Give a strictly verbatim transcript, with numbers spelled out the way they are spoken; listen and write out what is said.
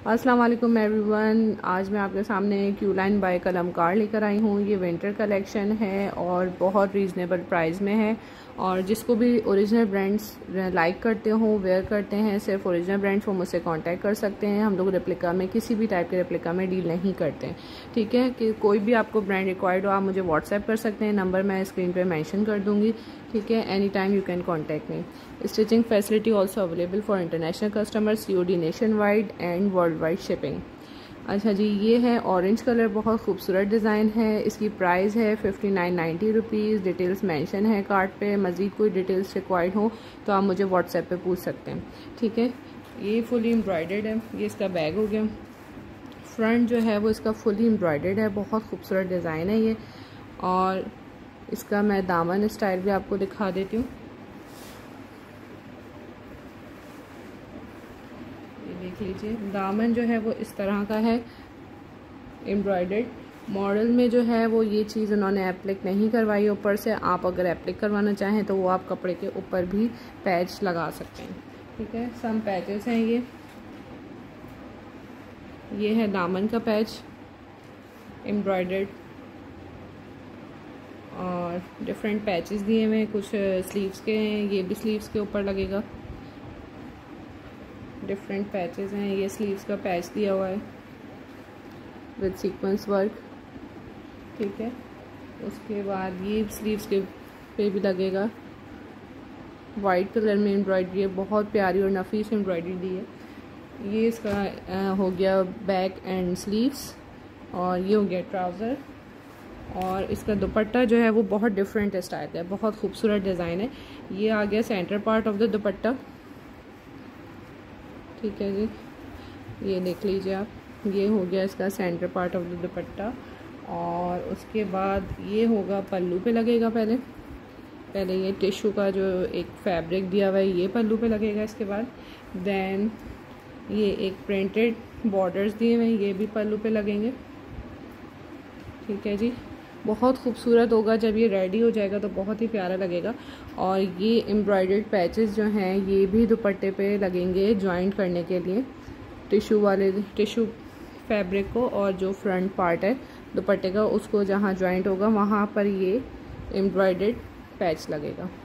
अस्सलाम वालेकुम एवरीवन। आज मैं आपके सामने क्यू लाइन बाय कलमकार लेकर आई हूँ। ये विंटर कलेक्शन है और बहुत रीज़नेबल प्राइस में है, और जिसको भी ओरिजिनल ब्रांड्स लाइक करते हो, वेयर करते हैं, सिर्फ ओरिजिनल ब्रांड्स, वो मुझसे कांटेक्ट कर सकते हैं। हम लोग रेप्लिका में, किसी भी टाइप के रेप्लिका में डील नहीं करते हैं, ठीक है। कि कोई भी आपको ब्रांड रिक्वायर्ड हो, आप मुझे व्हाट्सएप कर सकते हैं। नंबर मैं स्क्रीन पे मेंशन कर दूँगी, ठीक है। Any time you can contact me. Stitching facility also available for international customer, C O D nationwide and worldwide shipping. अच्छा जी, ये है ऑरेंज कलर, बहुत खूबसूरत डिज़ाइन है। इसकी प्राइस है fifty nine ninety rupees. Details mention है कार्ड पे। मज़ीद कोई डिटेल्स रिक्वायर्ड हो तो आप मुझे व्हाट्सएप पे पूछ सकते हैं, ठीक है। ये फुली एम्ब्रॉयडर्ड है। ये इसका बैग हो गया। फ्रंट जो है वो इसका फुली एम्ब्रॉयडर्ड है, बहुत खूबसूरत डिज़ाइन है ये। और इसका मैं दामन स्टाइल भी आपको दिखा देती हूँ। देख लीजिए, दामन जो है वो इस तरह का है, एम्ब्रॉयडर्ड। मॉडल में जो है वो ये चीज़ उन्होंने एप्लिक नहीं करवाई ऊपर से। आप अगर एप्लिक करवाना चाहें तो वो आप कपड़े के ऊपर भी पैच लगा सकते हैं, ठीक है। सम पैचेस हैं ये ये है दामन का पैच, एम्ब्रॉयडर्ड, और डिफरेंट पैचेस दिए हुए हैं। कुछ स्लीव्स के हैं, ये भी स्लीव्स के ऊपर लगेगा। डिफरेंट पैचेस हैं। ये स्लीव्स का पैच दिया हुआ है विद सीक्वेंस वर्क, ठीक है। उसके बाद ये स्लीव्स के पे भी लगेगा। वाइट कलर में एम्ब्रॉयडरी है, बहुत प्यारी और नफीस एम्ब्रॉयडरी दी है। ये इसका आ, हो गया बैक एंड स्लीव्स, और ये हो गया ट्राउज़र। और इसका दुपट्टा जो है वो बहुत डिफरेंट स्टाइल का है, बहुत खूबसूरत डिज़ाइन है। ये आ गया centre part of the dupatta, ठीक है जी। ये देख लीजिए आप, ये हो गया इसका centre part of the dupatta. और उसके बाद ये होगा पल्लू पे लगेगा। पहले पहले ये टिश्यू का जो एक फैब्रिक दिया हुआ है, ये पल्लू पे लगेगा। इसके बाद देन ये एक प्रिंटेड बॉर्डर्स दिए हुए हैं, ये भी पल्लू पे लगेंगे, ठीक है जी। बहुत खूबसूरत होगा। जब ये रेडी हो जाएगा तो बहुत ही प्यारा लगेगा। और ये एम्ब्रॉयडर्ड पैचेस जो हैं ये भी दुपट्टे पे लगेंगे जॉइंट करने के लिए, टिश्यू वाले टिश्यू फैब्रिक को, और जो फ्रंट पार्ट है दुपट्टे का उसको जहाँ जॉइंट होगा वहाँ पर ये एम्ब्रॉयडर्ड पैच लगेगा।